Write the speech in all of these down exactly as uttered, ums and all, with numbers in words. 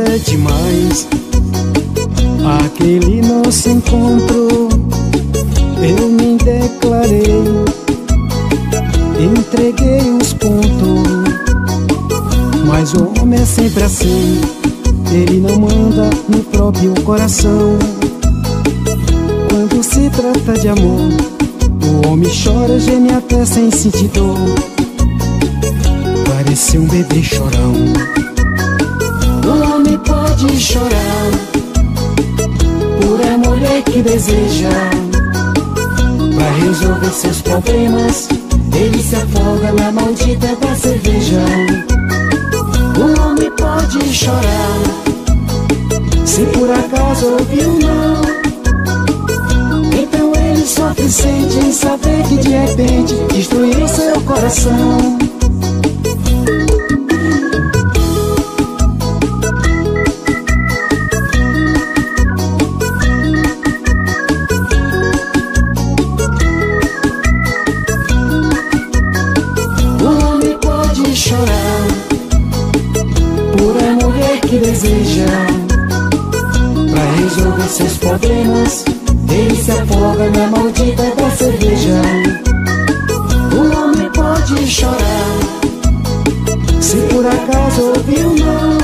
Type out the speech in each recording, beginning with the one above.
é demais. Aquele nosso encontro, eu me declarei, entreguei os pontos. Mas o homem é sempre assim, ele não manda no próprio coração. Quando se trata de amor, o homem chora, geme até sem sentir dor. Parece um bebê chorão. O homem pode chorar por a mulher que deseja. Pra resolver seus problemas, ele se afoga na maldita da cerveja. O homem pode chorar se por acaso ouviu não. Então ele sofre e sente em saber que de repente destruiu seu coração. Deseja pra resolver seus problemas, ele se afoga na maldita da cerveja. O homem pode chorar se por acaso ouviu não.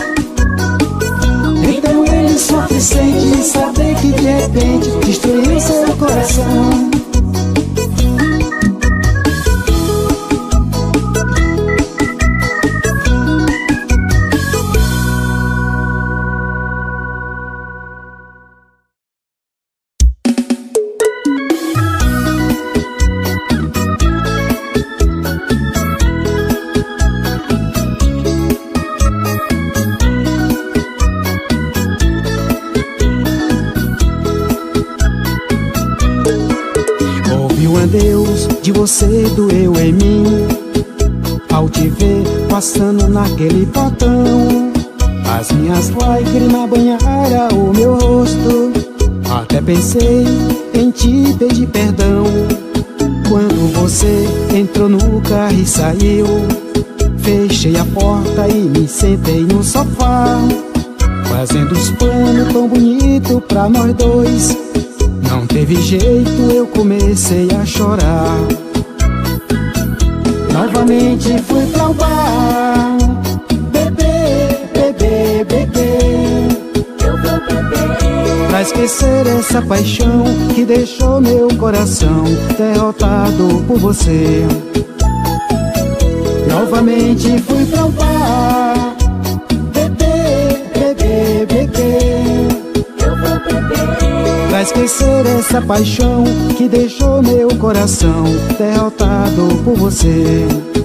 Então ele sofre e sente em saber que de repente destruiu seu coração. Você doeu em mim ao te ver passando naquele portão. As minhas lágrimas banharam o meu rosto. Até pensei em te pedir perdão. Quando você entrou no carro e saiu, fechei a porta e me sentei no sofá, fazendo os planos tão bonitos pra nós dois. Não teve jeito, eu comecei a chorar. Novamente fui pra o bar, beber, beber, beber. Eu vou beber pra esquecer essa paixão que deixou meu coração derrotado por você. Novamente fui pra o bar, beber, beber, beber. Eu vou beber pra esquecer essa paixão que deixou meu coração derrotado por você.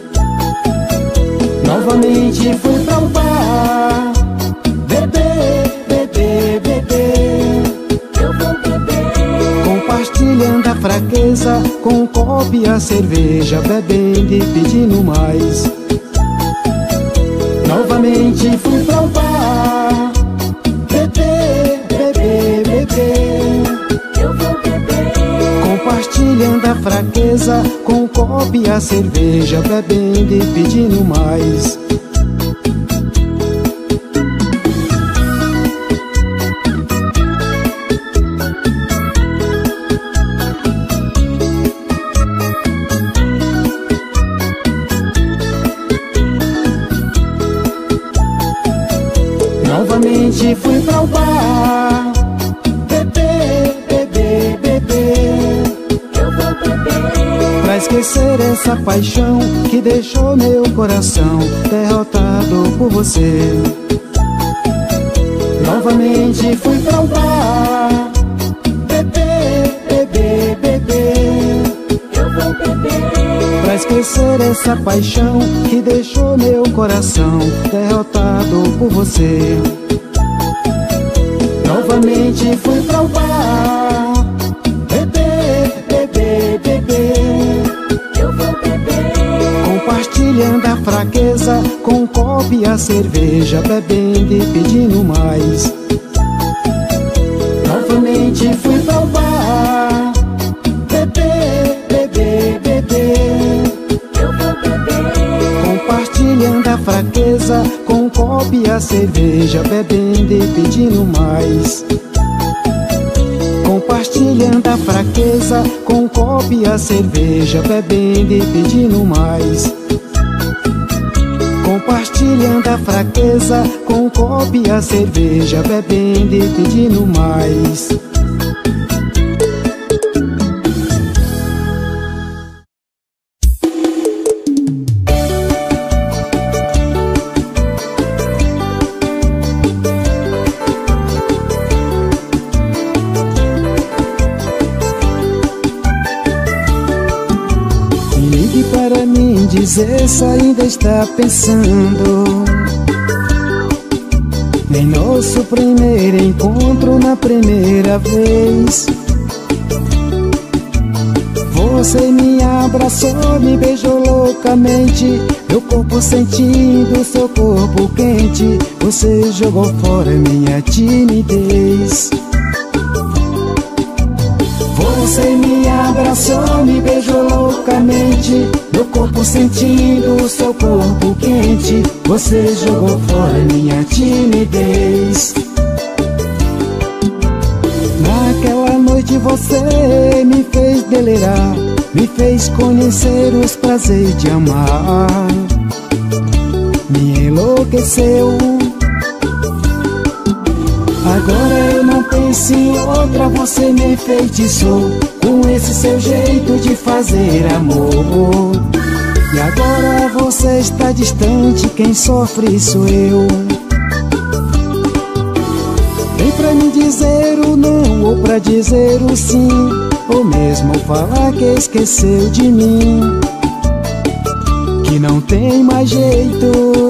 Novamente fui pra um bar, beber, beber, beber. Eu vou beber compartilhando a fraqueza com um copo e a cerveja, bebendo e pedindo mais. Novamente fui pra um bar, beber, beber, beber. Eu vou beber compartilhando a fraqueza com um copo e a cerveja, bebendo e pedindo mais. Novamente fui pra o bar, beber, beber, beber. Eu vou beber pra esquecer essa paixão que deixou meu coração derrotado por você. Novamente fui pra o bar, beber, beber, beber. Eu vou beber pra esquecer essa paixão que deixou meu coração derrotado por você. Novamente fui pra o bar, beber, beber, beber. Eu vou beber compartilhando a fraqueza com um copo e a cerveja, bebendo e pedindo mais. Novamente fui pra o bar, beber, beber, beber. Eu vou beber compartilhando a fraqueza com um copo e a cerveja, cerveja, bebendo e pedindo mais. Compartilhando a fraqueza com um copo e a cerveja, bebendo e pedindo mais. Compartilhando a fraqueza com um copo e a cerveja, bebendo e pedindo mais. Dizer se ainda está pensando em nosso primeiro encontro na primeira vez. Você me abraçou, me beijou loucamente, meu corpo sentindo seu corpo quente. Você jogou fora minha timidez. Você me abraçou, me beijou loucamente, meu corpo sentindo o seu corpo quente. Você jogou fora minha timidez. Naquela noite você me fez delirar, me fez conhecer os prazeres de amar. Me enlouqueceu. Agora eu não penso em outra, você me enfeitiçou com esse seu jeito de fazer amor. E agora você está distante, quem sofre sou eu. Vem pra me dizer o não ou pra dizer o sim, ou mesmo falar que esqueceu de mim, que não tem mais jeito.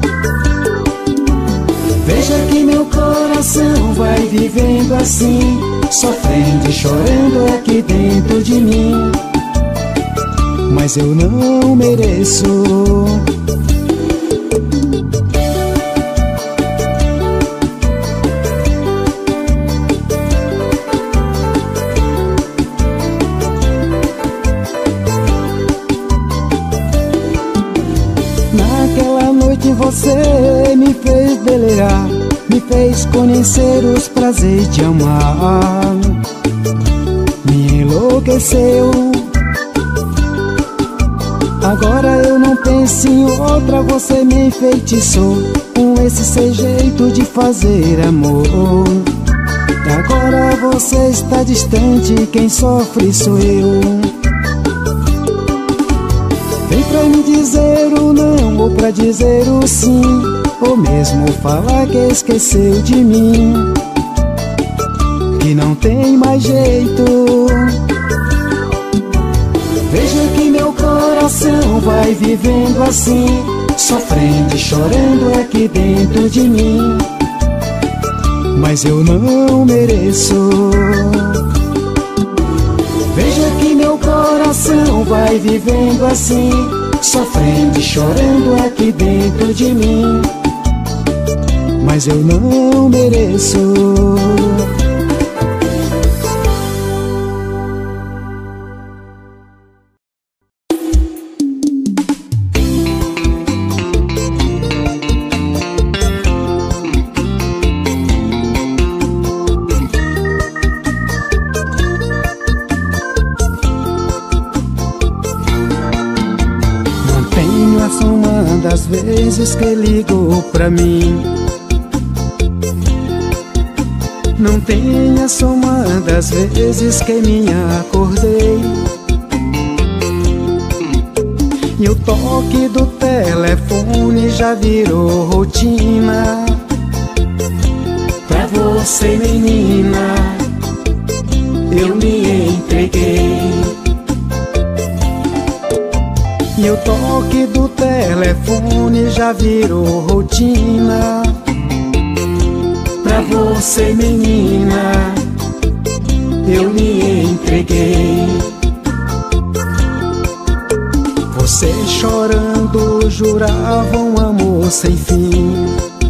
Veja que meu coração vai vivendo assim, sofrendo e chorando aqui dentro de mim. Mas eu não mereço. Naquela noite você me fez delirar, me fez conhecer os prazeres de amar. Me enlouqueceu. Agora eu não penso em outra, você me enfeitiçou com esse seu jeito de fazer amor. Agora você está distante, quem sofre sou eu. Vem pra me dizer o não ou pra dizer o sim, ou mesmo falar que esqueceu de mim, que não tem mais jeito. Veja que meu coração vai vivendo assim, sofrendo e chorando aqui dentro de mim. Mas eu não mereço. Veja que meu coração vai vivendo assim, sofrendo e chorando aqui dentro de mim. Mas eu não mereço. Das vezes que ligou pra mim, não tem a soma das vezes que me acordei, e o toque do telefone já virou rotina. Pra você, menina, eu me entreguei. E o toque do telefone já virou rotina. Pra você, menina, eu me entreguei. Você chorando jurava um amor sem fim,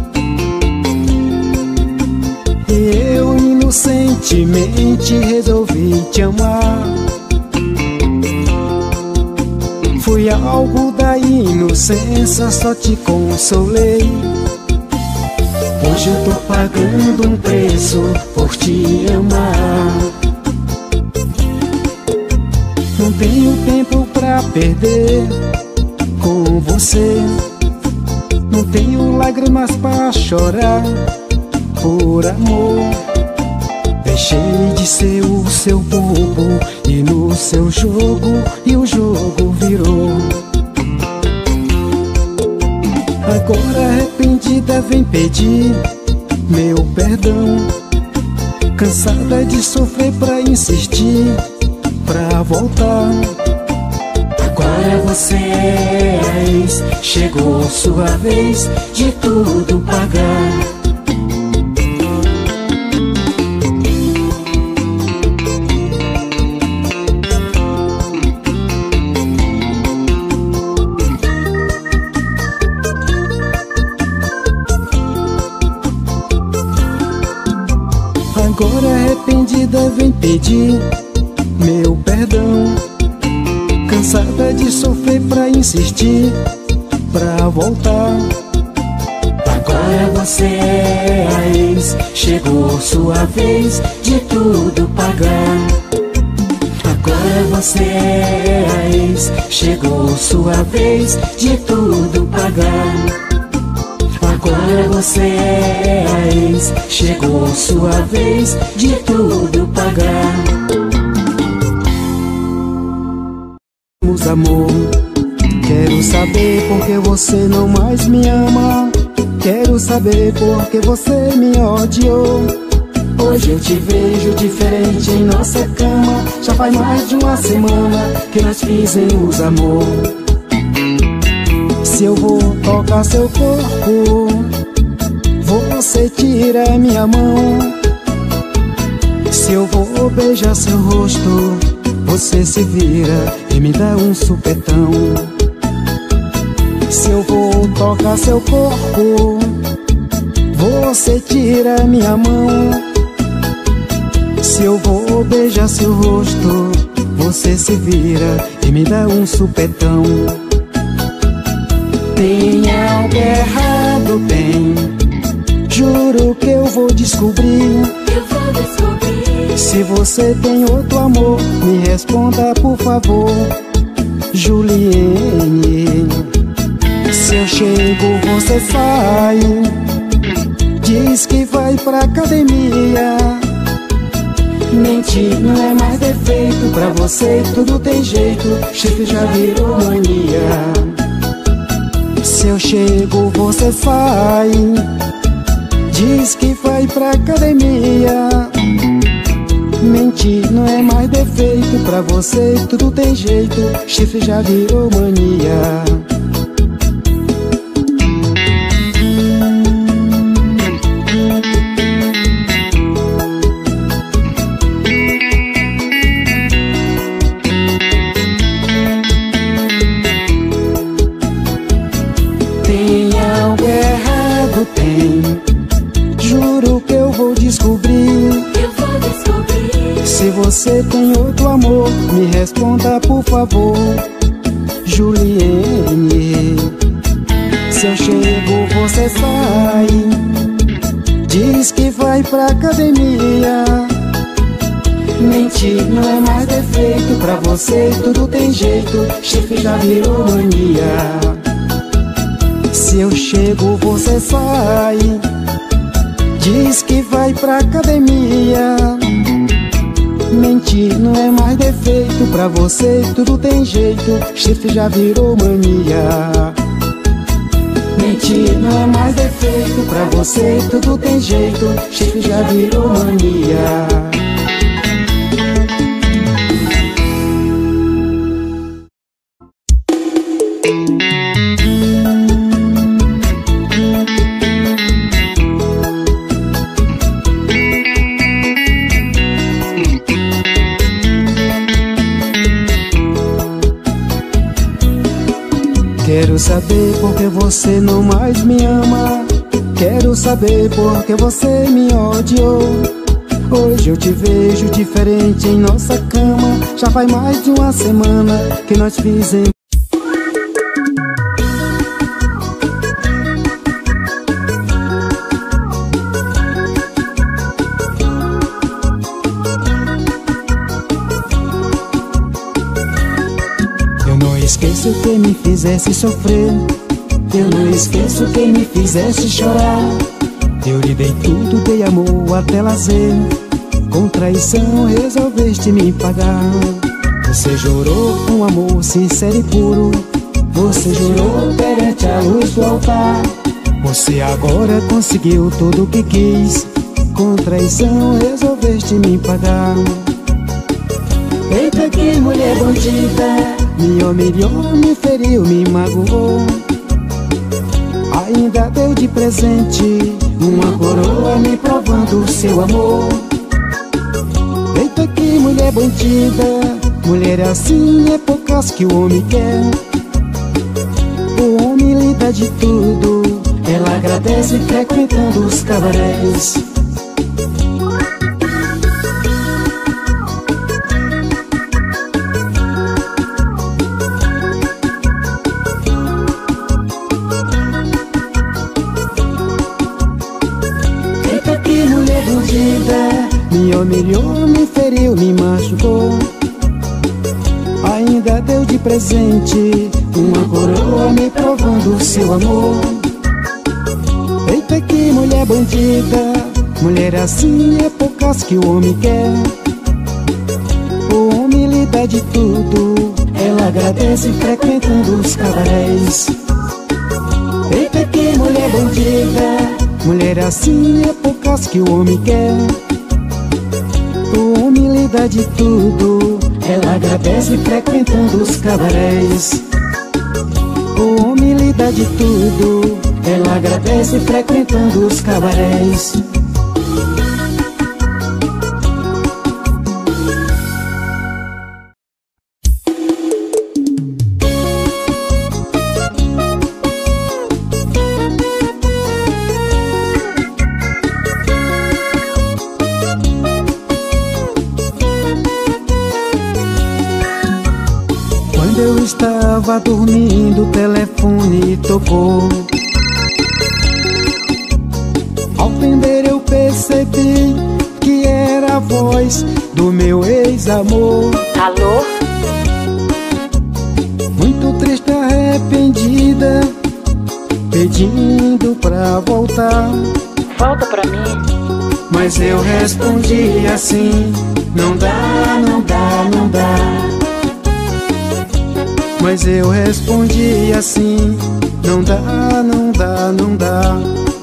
e eu inocentemente resolvi te amar. Fui algo da inocência, só te consolei. Hoje eu tô pagando um preço por te amar. Não tenho tempo pra perder com você. Não tenho lágrimas pra chorar por amor. Deixei de ser o seu bobo e no seu jogo, e o jogo virou. Agora arrependida vem pedir meu perdão. Cansada de sofrer pra insistir, pra voltar. Agora você é a ex, chegou sua vez de tudo pagar. Agora arrependida vem pedir meu perdão. Cansada de sofrer pra insistir, pra voltar. Agora você é a ex, chegou sua vez de tudo pagar. Agora você é a ex, chegou sua vez de tudo pagar. Agora você é a ex, chegou sua vez de tudo pagar. Amor, quero saber por que você não mais me ama. Quero saber por que você me odiou. Hoje eu te vejo diferente em nossa cama. Já faz mais de uma semana que nós fizemos amor. Se eu vou tocar seu corpo, você tira minha mão. Se eu vou beijar seu rosto, você se vira e me dá um supetão. Se eu vou tocar seu corpo, você tira minha mão. Se eu vou beijar seu rosto, você se vira e me dá um supetão. Tem algo errado, tem. Juro que eu vou descobrir. Eu vou descobrir. Se você tem outro amor, me responda por favor, Juliene. Se eu chego, você sai. Diz que vai pra academia. Mentir não é mais defeito. Pra você tudo tem jeito. Chifre já virou mania. Se eu chego, você sai. Diz que vai pra academia. Mentir não é mais defeito. Pra você tudo tem jeito. Chifre já virou mania. Tem algo errado, tem. Juro que eu vou descobrir. Eu vou descobrir. Se você tem outro amor, me responda por favor, Juliene. Se eu chego, você sai. Diz que vai pra academia. Mentir não é mais defeito. Pra você tudo tem jeito. Chifre já virou mania. Se eu chego, você sai. Diz que vai pra academia. Mentir não é mais defeito. Pra você tudo tem jeito. Chifre já virou mania. Mentir não é mais defeito. Pra você tudo tem jeito. Chifre já virou mania. Quero saber por que você não mais me ama. Quero saber por que você me odiou. Hoje eu te vejo diferente em nossa cama. Já faz mais de uma semana que nós fizemos. esqueço quem me fizesse sofrer. Eu não esqueço quem me fizesse chorar. Eu lhe dei tudo, dei amor até lazer. Com traição resolveste me pagar. Você jurou um amor sincero e puro. Você jurou perante a luz do altar. Você agora conseguiu tudo o que quis. Com traição resolveste me pagar. Eita, que mulher bandida, me humilhou, me feriu, me magoou. Ainda deu de presente uma coroa me provando o seu amor. Eita, que mulher bandida, mulher assim é poucas que o homem quer. O homem lhe dá de tudo, ela agradece frequentando os cabarés. Eita, que mulher bandida, me humilhou, me feriu, me machucou. Ainda deu de presente uma coroa me provando o seu amor. Eita, que mulher bandida, mulher assim é poucas que o homem quer. O homem lhe dá de tudo, ela agradece frequentando os cabarés. Eita, que mulher bandida, mulher assim é poucas que o homem quer. O homem lhe dá de tudo, ela agradece frequentando os cabarés. O homem lhe dá de tudo, ela agradece frequentando os cabarés. Quando eu estava dormindo, o telefone tocou. Ao atender eu percebi que era a voz do meu ex-amor. Alô? Muito triste, arrependida, pedindo pra voltar. Volta pra mim. Mas eu respondi assim: não dá, não dá, não dá. Mas eu respondi assim: não dá, não dá, não dá.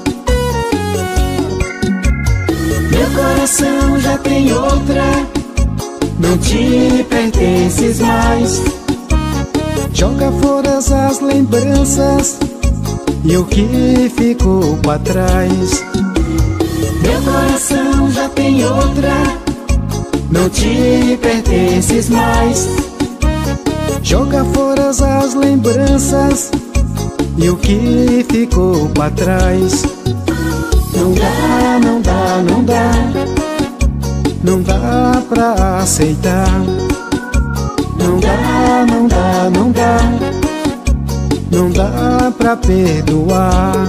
Meu coração já tem outra, não te pertences mais. Joga fora as lembranças e o que ficou pra trás. Meu coração já tem outra, não te pertences mais. Joga fora as lembranças e o que ficou pra trás. Não dá, não dá, não dá, não dá pra aceitar. Não dá, não dá, não dá, não dá pra perdoar.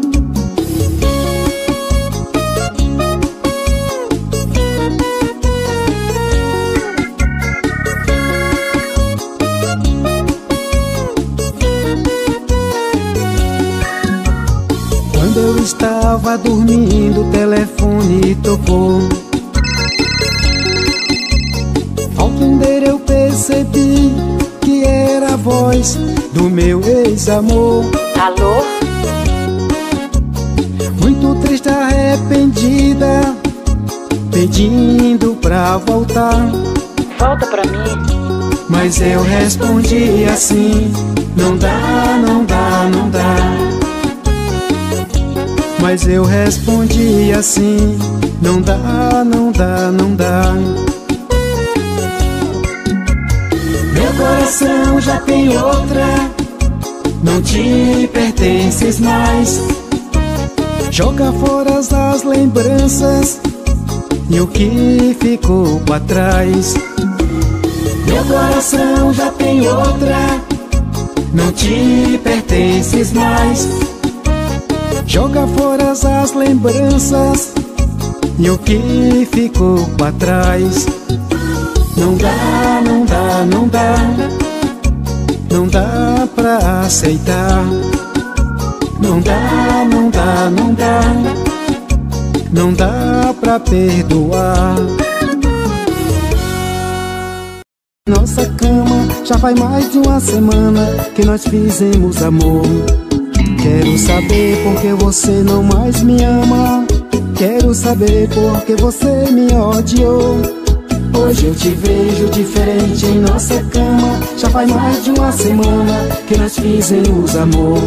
Quando eu estava dormindo, o telefone tocou. Ao atender eu percebi que era a voz do meu ex-amor. Alô? Muito triste, arrependida, pedindo pra voltar. Volta pra mim. Mas eu respondi assim: não dá, não dá, não dá. Mas eu respondi assim: não dá, não dá, não dá. Meu coração já tem outra, não te pertences mais. Joga fora as lembranças e o que ficou pra trás. Meu coração já tem outra, não te pertences mais. Joga fora as lembranças e o que ficou pra trás. Não dá, não dá, não dá, não dá pra aceitar. Não dá, não dá, não dá, não dá pra perdoar. Nossa cama já faz mais de uma semana que nós fizemos amor. Quero saber por que você não mais me ama. Quero saber por que você me odiou. Hoje eu te vejo diferente em nossa cama. Já faz mais de uma semana que nós fizemos amor.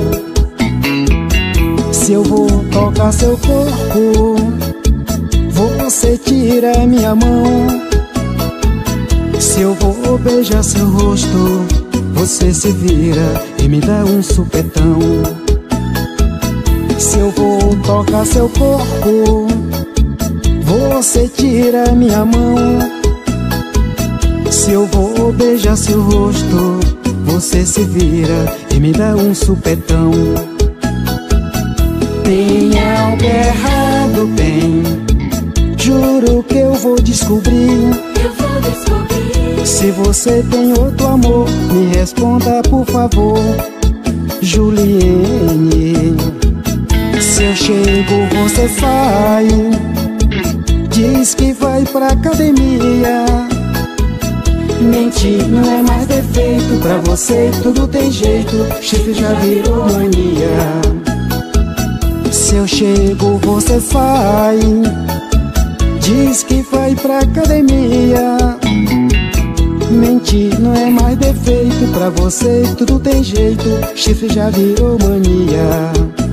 Se eu vou tocar seu corpo, você tira minha mão. Se eu vou beijar seu rosto, você se vira e me dá um supetão. Se eu vou tocar seu corpo, você tira minha mão. Se eu vou beijar seu rosto, você se vira e me dá um supetão. Tem algo errado, tem. Juro que eu vou descobrir. Eu vou descobrir. Se você tem outro amor, me responda por favor, Juliene. Se eu chego, você sai. Diz que vai pra academia. Mentir não é mais defeito. Pra você tudo tem jeito. Chifre já virou mania. Se eu chego, você sai. Diz que vai pra academia. Mentir não é mais defeito. Pra você tudo tem jeito. Chifre já virou mania.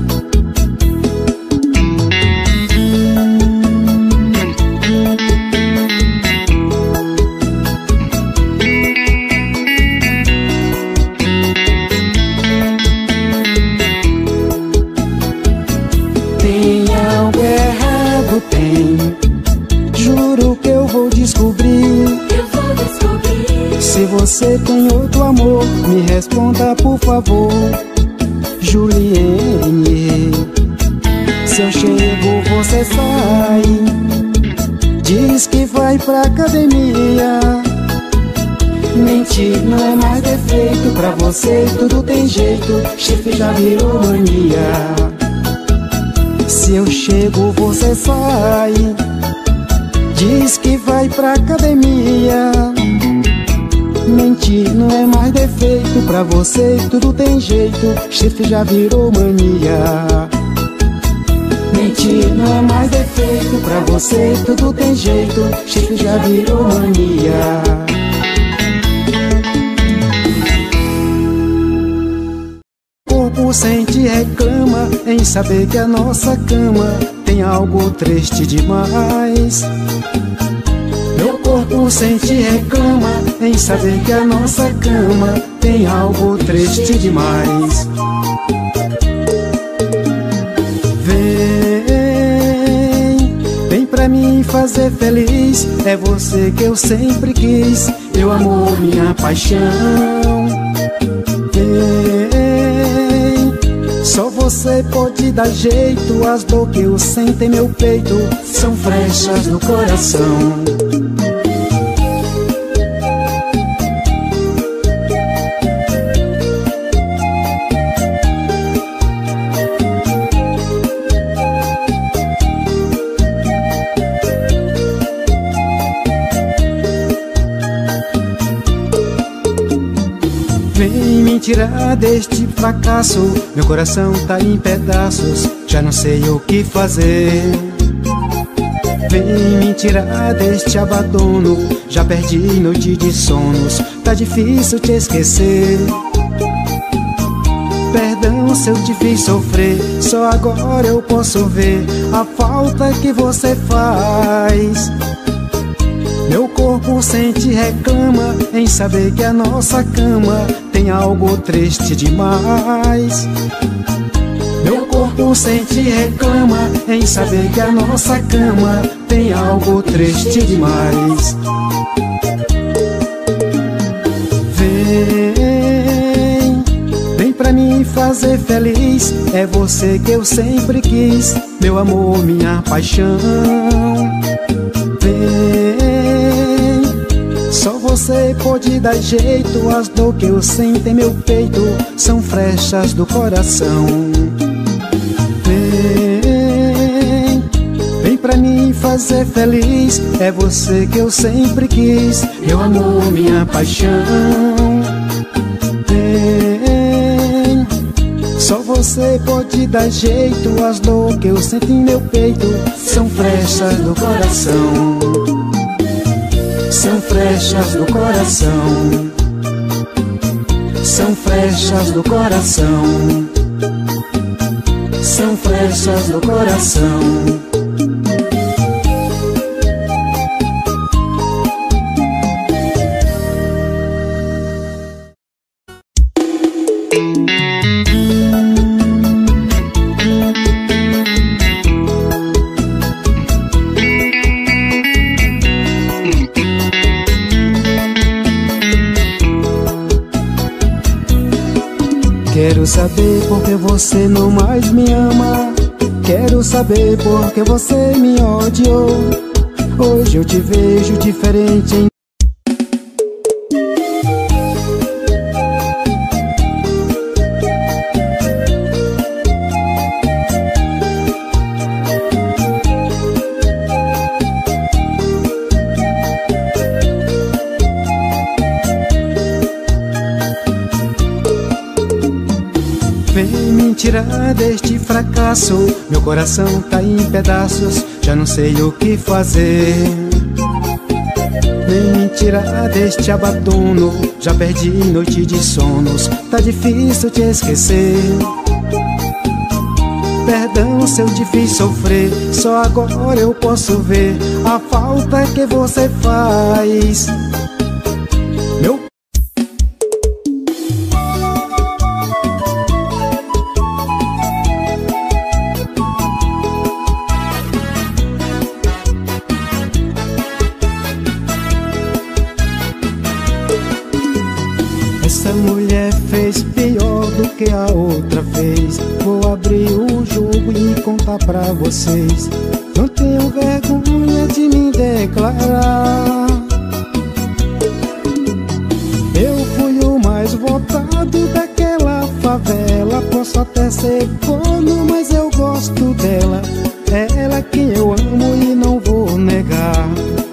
Tem algo errado, tem. Juro que eu vou descobrir. Eu vou descobrir. Se você tem outro amor, me responda por favor, Juliene. Se eu chego, você sai. Diz que vai pra academia. Mentir não é mais defeito. Pra você tudo tem jeito. Chifre já virou mania. Se eu chego, você sai. Diz que vai pra academia. Mentir não é mais defeito. Pra você tudo tem jeito. Chifre já virou mania. Mentir não é mais defeito. Pra você tudo tem jeito. Chifre já virou mania. Corpo sente e reclama em saber que a nossa cama tem algo triste demais. Meu corpo sente e reclama em saber que a nossa cama tem algo triste demais. Vem, vem pra mim fazer feliz. É você que eu sempre quis, meu amor, minha paixão. Vem, só você pode dar jeito. As dor que eu sinto em meu peito são flechas no coração. Vem me tirar deste fracasso. Meu coração tá em pedaços, já não sei o que fazer. Vem me tirar deste abandono, já perdi noite de sonos, tá difícil te esquecer. Perdão se eu te fiz sofrer, só agora eu posso ver a falta que você faz. Meu corpo sente e reclama em saber que a nossa cama tem algo triste demais. Meu corpo sente e reclama em saber que a nossa cama tem algo triste demais. Vem, vem pra mim fazer feliz. É você que eu sempre quis, meu amor, minha paixão. Vem, só você você pode dar jeito, as dor que eu sinto em meu peito são flechas do coração. Vem, vem pra mim fazer feliz, é você que eu sempre quis, meu amor, minha paixão. Vem, só você pode dar jeito, as dor que eu sinto em meu peito são flechas do coração. São flechas do coração, são flechas do coração, são flechas do coração. Quero saber por que você não mais me ama. Quero saber por que você me odiou. Hoje eu te vejo diferente em tirar deste fracasso, meu coração tá em pedaços, já não sei o que fazer. Vem me tirar deste abandono, já perdi noite de sonos, tá difícil te esquecer. Perdão se eu te fiz sofrer, só agora eu posso ver a falta que você faz. Meu essa mulher fez pior do que a outra fez. Vou abrir o jogo e contar pra vocês. Não tenho vergonha de me declarar. Eu fui o mais votado daquela favela. Posso até ser corno, mas eu gosto dela. É ela quem eu amo e não vou negar.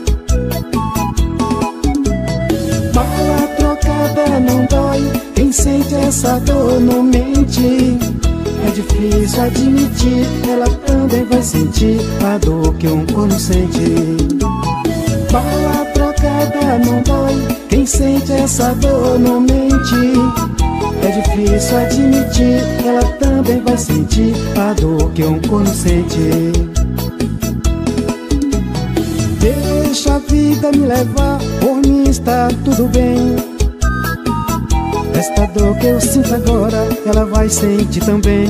Bala trocada não dói, quem sente essa dor não mente. É difícil admitir, ela também vai sentir a dor que um corno sente. Bala trocada não dói, quem sente essa dor não mente. É difícil admitir, ela também vai sentir a dor que um corno sente. Deixa a vida me levar, por mim está tudo bem. Esta dor que eu sinto agora, ela vai sentir também.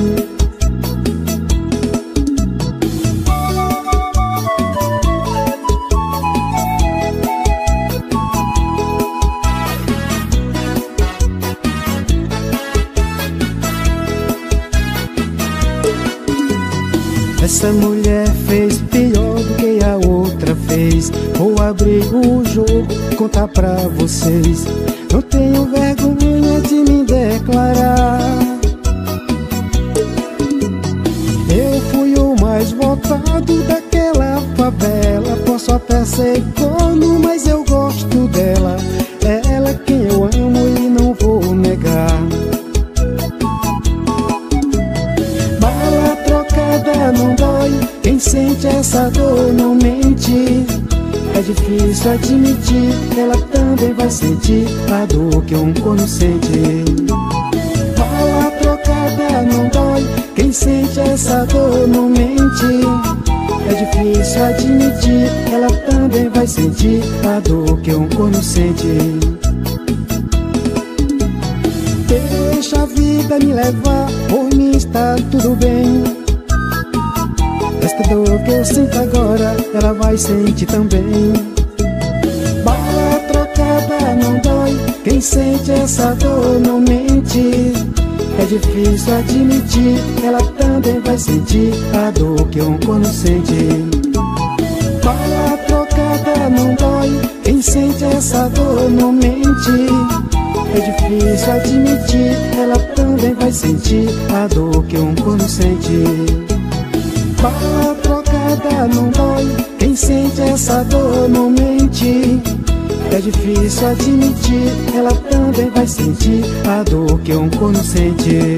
Essa mulher fez pior do que a outra fez. Vou abrir o jogo, contar pra vocês. Não tenho vergonha de me declarar. Eu fui o mais votado daquela favela. Posso até ser corno, mas eu gosto dela. É ela quem eu amo e não vou negar. Bala trocada não dói, quem sente essa dor não mente. É difícil admitir, ela também vai sentir a dor que um corno sente. Bala trocada não dói, quem sente essa dor não mente. É difícil admitir, ela também vai sentir a dor que um corno sente. Deixa a vida me levar, por mim está tudo bem. Esta dor que eu sinto agora, ela vai sentir também. Bala trocada não dói, quem sente essa dor não mente. É difícil admitir, ela também vai sentir a dor que um corno sente. Bala trocada não dói, quem sente essa dor não difícil admitir, ela também vai sentir a dor que um corno sente. Bala trocada não dói, quem sente essa dor não mente. É difícil admitir, ela também vai sentir a dor que um corno sente.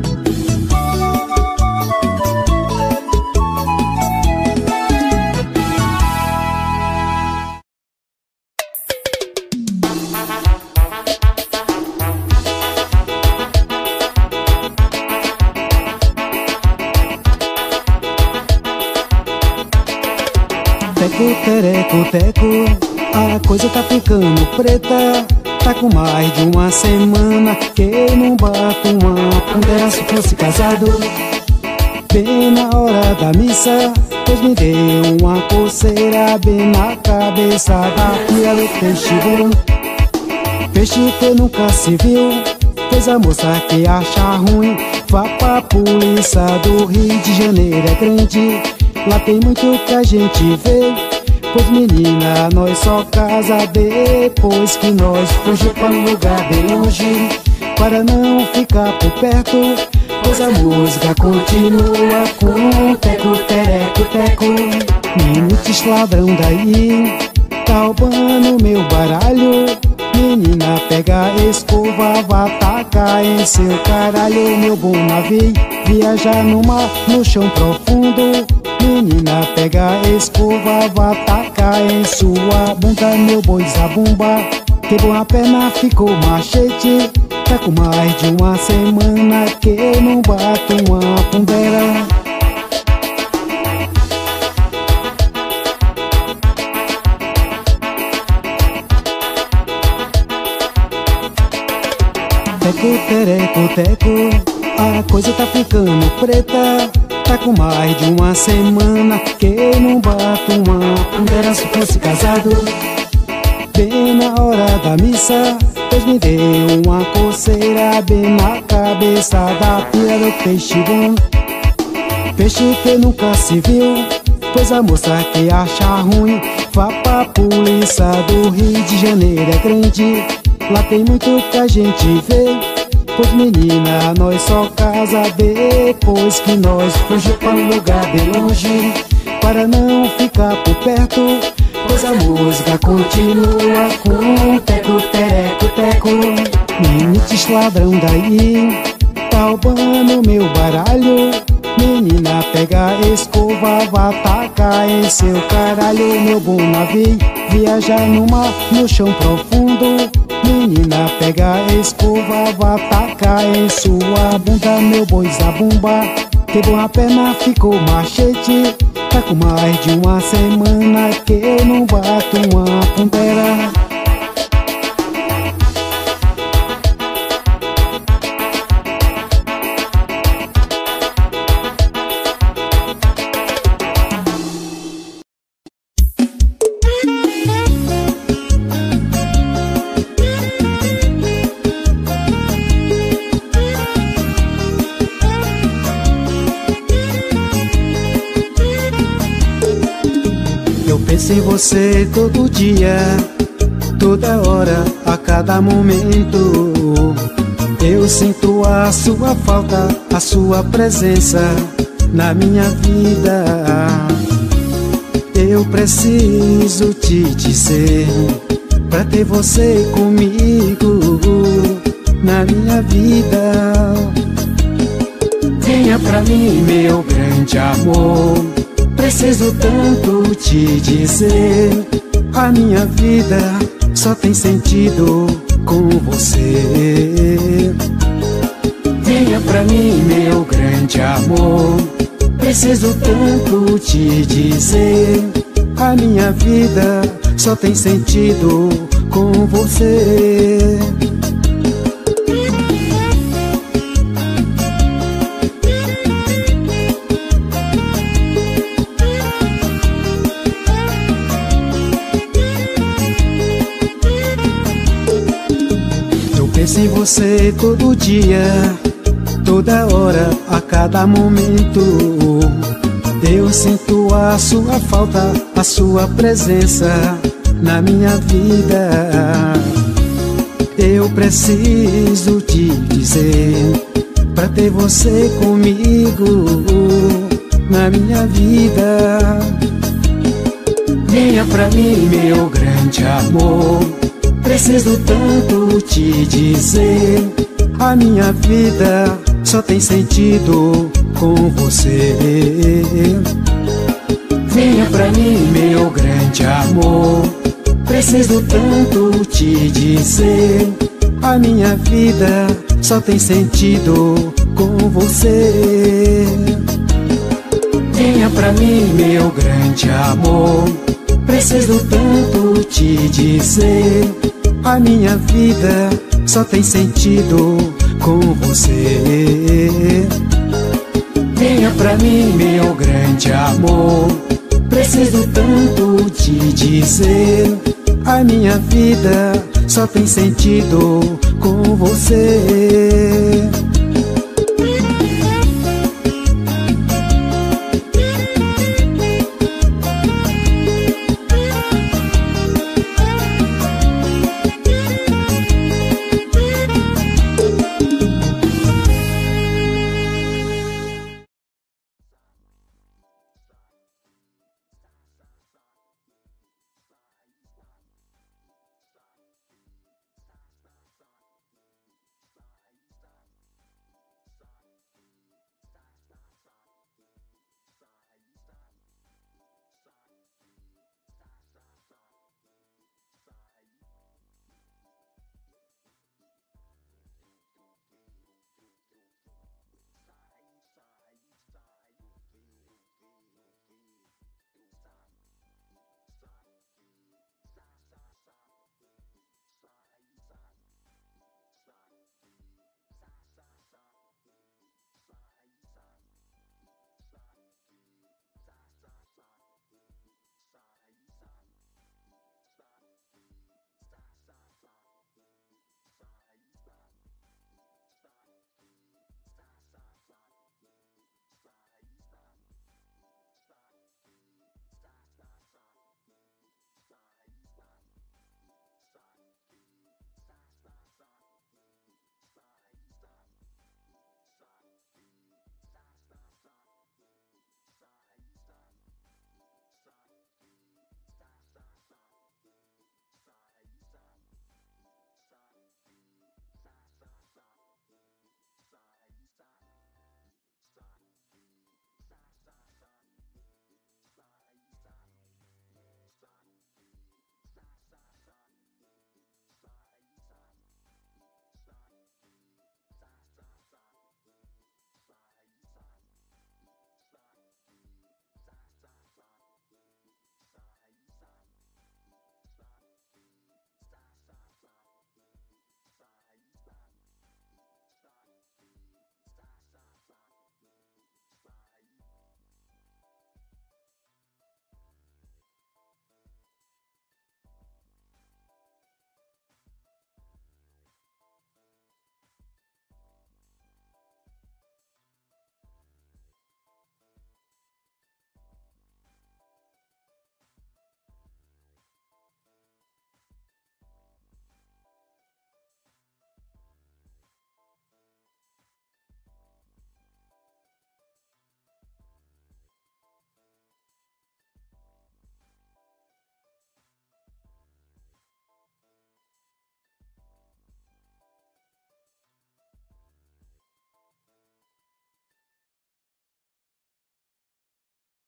Teco, tereco, teco, a coisa tá ficando preta. Tá com mais de uma semana que eu não bato uma pondera. Se fosse casado, bem na hora da missa, pois me deu uma coceira bem na cabeça da filha do peixe bom. Peixe que nunca se viu, pois a moça que acha ruim vá pra polícia do Rio de Janeiro é grande. Lá tem muito que a gente vê, pois menina, nós só casa depois que nós fugir pra um lugar bem longe, para não ficar por perto, pois a música continua com teco, tereco, teco. Minutos ladrão daí, tá roubando meu baralho. Menina, pega a escova, vá tacar em seu caralho. Meu bom navio, viaja no mar, no chão profundo. Menina, pega a escova, vá tacar em sua bunda. Meu boi zabumba, quebrou a perna, ficou machete. Tá com mais de uma semana que eu não bato uma pondera. Teco, tereco, teco, a coisa tá ficando preta. Tá com mais de uma semana que eu não bato uma pondera. Se fosse casado, bem na hora da missa, pois me deu uma coceira bem na cabeça da filha do peixe bom. Peixe que nunca se viu, pois a moça que acha ruim vá pra polícia do Rio de Janeiro é grande. Lá tem muito que a gente vê, pois menina, nós só casa depois que nós fugir pra um lugar bem longe, para não ficar por perto, pois a música continua com teco, tereco, teco. Menites ladrão daí, tá roubando meu baralho. Menina, pega a escova, vá tacar em seu caralho. Meu bom navio, viaja no mar, no chão profundo. Menina, pega a escova, vá tacar em sua bunda. Meu boi zabumba, quebrou a perna, ficou machete. Tá com mais de uma semana que eu não bato uma pondera. Penso em você todo dia, toda hora, a cada momento. Eu sinto a sua falta, a sua presença na minha vida. Eu preciso te dizer, pra ter você comigo na minha vida. Venha pra mim, meu grande amor, preciso tanto te dizer. A minha vida só tem sentido com você. Venha pra mim, meu grande amor, preciso tanto te dizer. A minha vida só tem sentido com você. Penso em você todo dia, toda hora, a cada momento. Eu sinto a sua falta, a sua presença na minha vida. eu preciso te dizer, pra ter você comigo na minha vida. Venha pra mim, meu grande amor, preciso tanto te dizer, a minha vida só tem sentido com você. Venha pra mim, meu grande amor, preciso tanto te dizer, a minha vida só tem sentido com você. Venha pra mim, meu grande amor, preciso tanto te dizer, a minha vida só tem sentido com você. Venha pra mim, meu grande amor, preciso tanto te dizer, a minha vida só tem sentido com você.